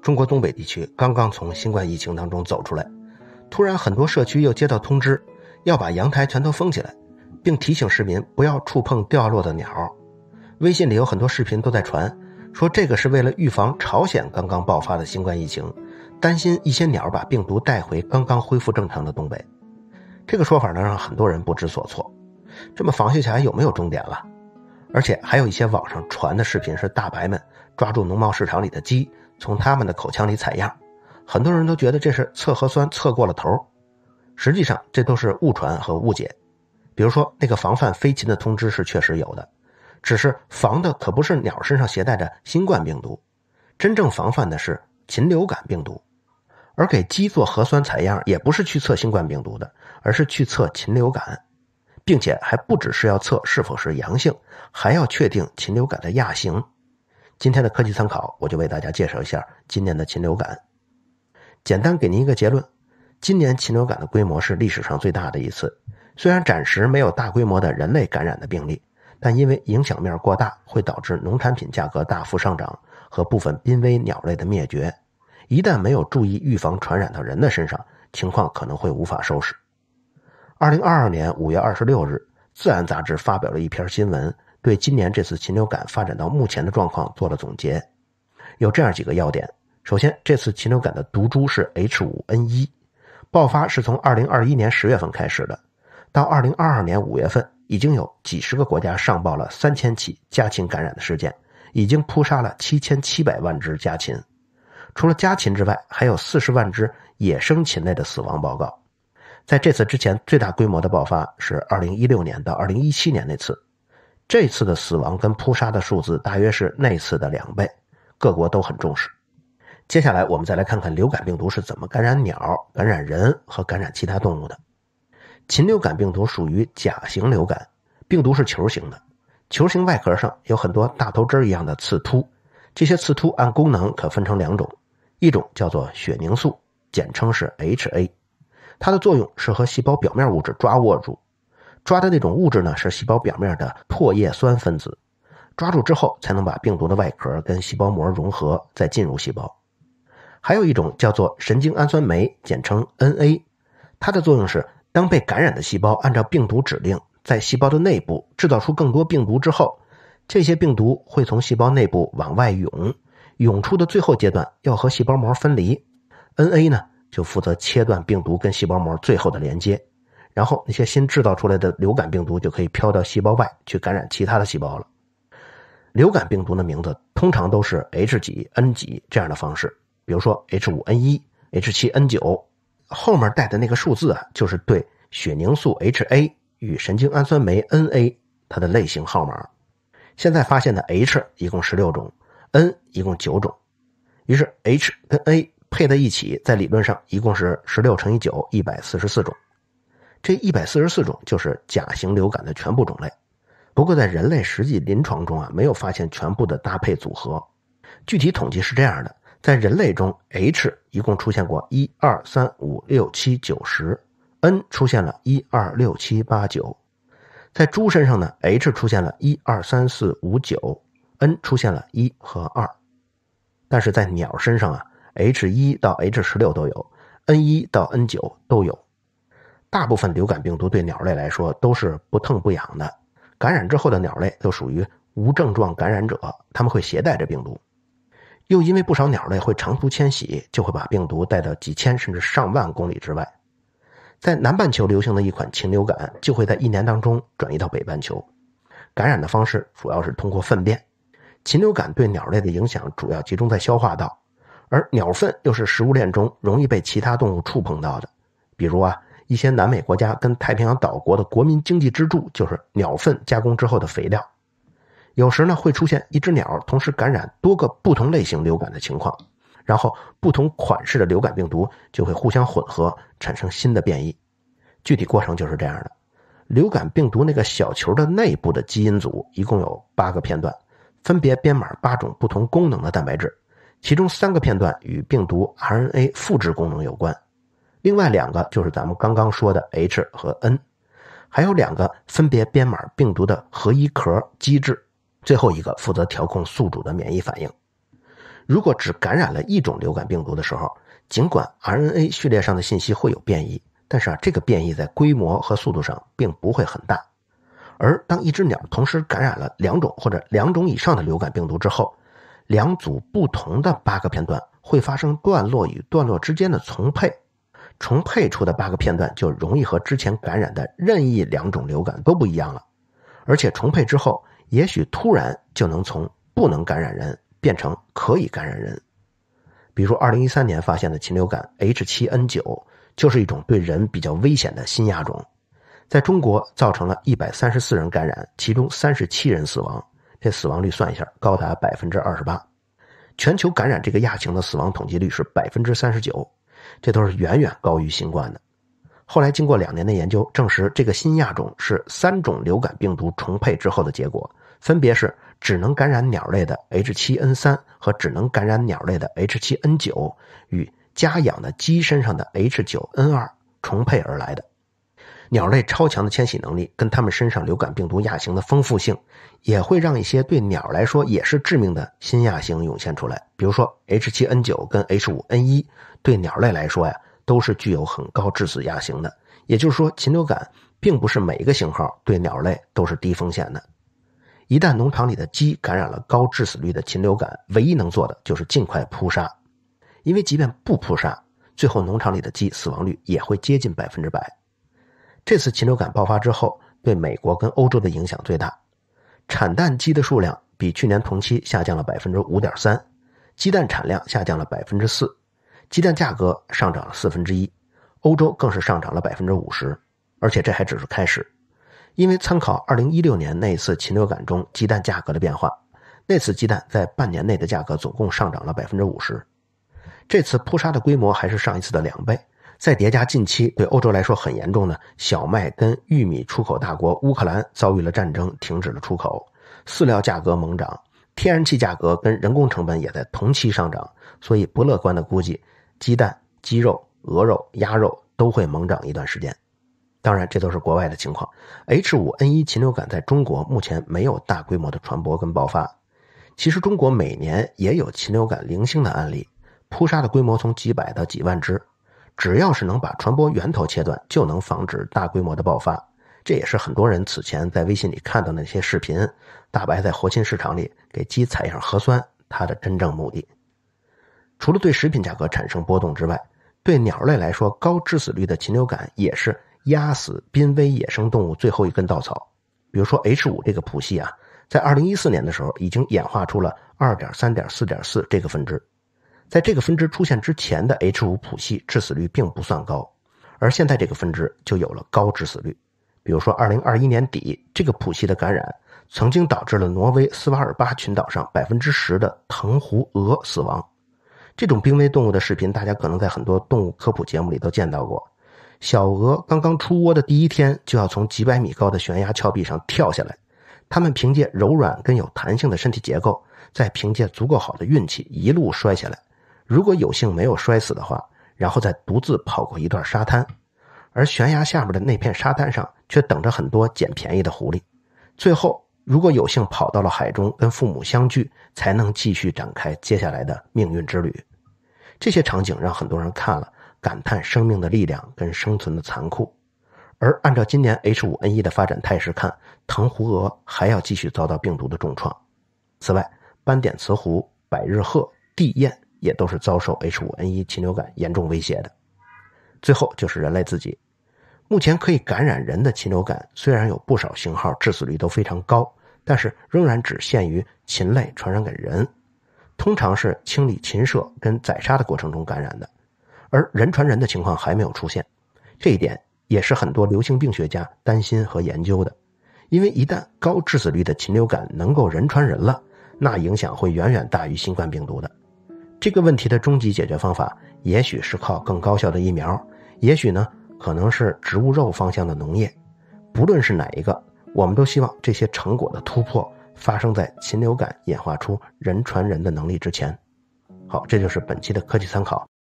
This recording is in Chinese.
中国东北地区刚刚从新冠疫情当中走出来，突然很多社区又接到通知，要把阳台全都封起来，并提醒市民不要触碰掉落的鸟。微信里有很多视频都在传，说这个是为了预防朝鲜刚刚爆发的新冠疫情，担心一些鸟把病毒带回刚刚恢复正常的东北。这个说法呢，让很多人不知所措，这么防御起来有没有终点了？而且还有一些网上传的视频是大白们抓住农贸市场里的鸡，从他们的口腔里采样，很多人都觉得这是测核酸测过了头。实际上这都是误传和误解。比如说那个防范飞禽的通知是确实有的，只是防的可不是鸟身上携带的新冠病毒，真正防范的是禽流感病毒。而给鸡做核酸采样也不是去测新冠病毒的，而是去测禽流感，并且还不只是要测是否是阳性，还要确定禽流感的亚型。今天的科技参考，我就为大家介绍一下今年的禽流感。简单给您一个结论，今年禽流感的规模是历史上最大的一次，虽然暂时没有大规模的人类感染的病例，但因为影响面过大，会导致农产品价格大幅上涨和部分濒危鸟类的灭绝。一旦没有注意预防传染到人的身上，情况可能会无法收拾。2022年5月26日，自然杂志发表了一篇新闻，对今年这次禽流感发展到目前的状况做了总结。有这样几个要点。首先，这次禽流感的毒株是 H5N1， 爆发是从2021年10月份开始的，到2022年5月份，已经有几十个国家上报了3000起家禽感染的事件，已经扑杀了7700万只家禽。除了家禽之外，还有40万只野生禽类的死亡报告。在这次之前，最大规模的爆发是2016年到2017年那次，这次的死亡跟扑杀的数字大约是那次的2倍，各国都很重视。接下来我们再来看看流感病毒是怎么感染鸟、感染人和感染其他动物的。禽流感病毒属于甲型流感，病毒是球形的，球形外壳上有很多大头针一样的刺突，这些刺突按功能可分成2种，一种叫做血凝素，简称是 HA， 它的作用是和细胞表面物质抓握住，抓的那种物质呢是细胞表面的唾液酸分子，抓住之后才能把病毒的外壳跟细胞膜融合，再进入细胞。还有一种叫做神经氨酸酶，简称 NA， 它的作用是当被感染的细胞按照病毒指令在细胞的内部制造出更多病毒之后，这些病毒会从细胞内部往外涌出的最后阶段要和细胞膜分离， NA 呢就负责切断病毒跟细胞膜最后的连接，然后那些新制造出来的流感病毒就可以飘到细胞外去感染其他的细胞了。流感病毒的名字通常都是 H 几 N 几这样的方式，比如说 H5N1 H7N9， 后面带的那个数字就是对血凝素 HA 与神经氨酸酶 NA 它的类型号码。现在发现的 H 一共16种， N 一共9种，于是 H 跟 A 配在一起，在理论上一共是16乘以9 144种。这144种就是甲型流感的全部种类。不过在人类实际临床中没有发现全部的搭配组合。具体统计是这样的，在人类中 H 一共出现过1、2、3、5、6、7、9、10， N 出现了1、2、6、7、8、9。在猪身上呢 ，H 出现了1、2、3、4、5、9， N 出现了1和2。但是在鸟身上H1到 H16 都有， N1 到 N9 都有。大部分流感病毒对鸟类来说都是不疼不痒的，感染之后的鸟类都属于无症状感染者，它们会携带着病毒。又因为不少鸟类会长途迁徙，就会把病毒带到几千甚至上万公里之外。在南半球流行的一款禽流感就会在1年当中转移到北半球，感染的方式主要是通过粪便。禽流感对鸟类的影响主要集中在消化道，而鸟粪又是食物链中容易被其他动物触碰到的。比如一些南美国家跟太平洋岛国的国民经济支柱就是鸟粪加工之后的肥料。有时呢会出现一只鸟同时感染多个不同类型流感的情况，然后不同款式的流感病毒就会互相混合，产生新的变异。具体过程就是这样的，流感病毒那个小球的内部的基因组一共有8个片段，分别编码8种不同功能的蛋白质，其中3个片段与病毒 RNA 复制功能有关，另外2个就是咱们刚刚说的 H 和 N， 还有2个分别编码病毒的核衣壳机制，最后一个负责调控宿主的免疫反应。 如果只感染了一种流感病毒的时候，尽管 RNA 序列上的信息会有变异，但是这个变异在规模和速度上并不会很大。而当一只鸟同时感染了2种或者2种以上的流感病毒之后，2组不同的8个片段会发生段落与段落之间的重配，重配出的8个片段就容易和之前感染的任意2种流感都不一样了。而且重配之后，也许突然就能从不能感染人变成可以感染人。比如2013年发现的禽流感 H7N9 就是一种对人比较危险的新亚种，在中国造成了134人感染，其中37人死亡，这死亡率算一下高达 28%。 全球感染这个亚型的死亡统计率是 39%， 这都是远远高于新冠的。后来经过2年的研究，证实这个新亚种是3种流感病毒重配之后的结果，分别是只能感染鸟类的 H7N3 和只能感染鸟类的 H7N9 与家养的鸡身上的 H9N2 重配而来的。鸟类超强的迁徙能力跟它们身上流感病毒亚型的丰富性，也会让一些对鸟来说也是致命的新亚型涌现出来。比如说 H7N9 跟 H5N1 对鸟类来说都是具有很高致死亚型的，也就是说禽流感并不是每个型号对鸟类都是低风险的。一旦农场里的鸡感染了高致死率的禽流感，唯一能做的就是尽快扑杀，因为即便不扑杀，最后农场里的鸡死亡率也会接近100%。这次禽流感爆发之后，对美国跟欧洲的影响最大，产蛋鸡的数量比去年同期下降了 5.3%， 鸡蛋产量下降了 4%， 鸡蛋价格上涨了1/4，欧洲更是上涨了 50%， 而且这还只是开始。因为参考2016年那一次禽流感中鸡蛋价格的变化，那次鸡蛋在半年内的价格总共上涨了 50%。 这次扑杀的规模还是上一次的2倍，再叠加近期对欧洲来说很严重的小麦跟玉米出口大国乌克兰遭遇了战争，停止了出口，饲料价格猛涨，天然气价格跟人工成本也在同期上涨，所以不乐观的估计鸡蛋、鸡肉、鹅肉、鸭肉都会猛涨一段时间。当然这都是国外的情况。 H5N1 禽流感在中国目前没有大规模的传播跟爆发。其实中国每年也有禽流感零星的案例，扑杀的规模从几百到几万只，只要是能把传播源头切断，就能防止大规模的爆发。这也是很多人此前在微信里看到的那些视频，大白在活禽市场里给鸡采样核酸，它的真正目的。除了对食品价格产生波动之外，对鸟类来说，高致死率的禽流感也是压死濒危野生动物最后一根稻草。比如说 H5 这个谱系在2014年的时候已经演化出了 2.3.4.4 这个分支。在这个分支出现之前的 H5 谱系致死率并不算高，而现在这个分支就有了高致死率。比如说2021年底，这个谱系的感染曾经导致了挪威斯瓦尔巴群岛上 10% 的藤壶鹅死亡。这种濒危动物的视频大家可能在很多动物科普节目里都见到过。小鹅刚刚出窝的第一天就要从几百米高的悬崖峭壁上跳下来，它们凭借柔软跟有弹性的身体结构，再凭借足够好的运气一路摔下来，如果有幸没有摔死的话，然后再独自跑过一段沙滩，而悬崖下面的那片沙滩上却等着很多捡便宜的狐狸，最后如果有幸跑到了海中跟父母相聚，才能继续展开接下来的命运之旅。这些场景让很多人看了感叹生命的力量跟生存的残酷。而按照今年 H5N1 的发展态势看，藤壶鹅还要继续遭到病毒的重创。此外，斑点雌狐、百日鹤、地雁也都是遭受 H5N1 禽流感严重威胁的。最后就是人类自己，目前可以感染人的禽流感虽然有不少型号致死率都非常高，但是仍然只限于禽类传染给人，通常是清理禽舍跟宰杀的过程中感染的，而人传人的情况还没有出现。这一点也是很多流行病学家担心和研究的，因为一旦高致死率的禽流感能够人传人了，那影响会远远大于新冠病毒的。这个问题的终极解决方法也许是靠更高效的疫苗，也许呢可能是植物肉方向的农业。不论是哪一个，我们都希望这些成果的突破发生在禽流感演化出人传人的能力之前。好，这就是本期的科技参考。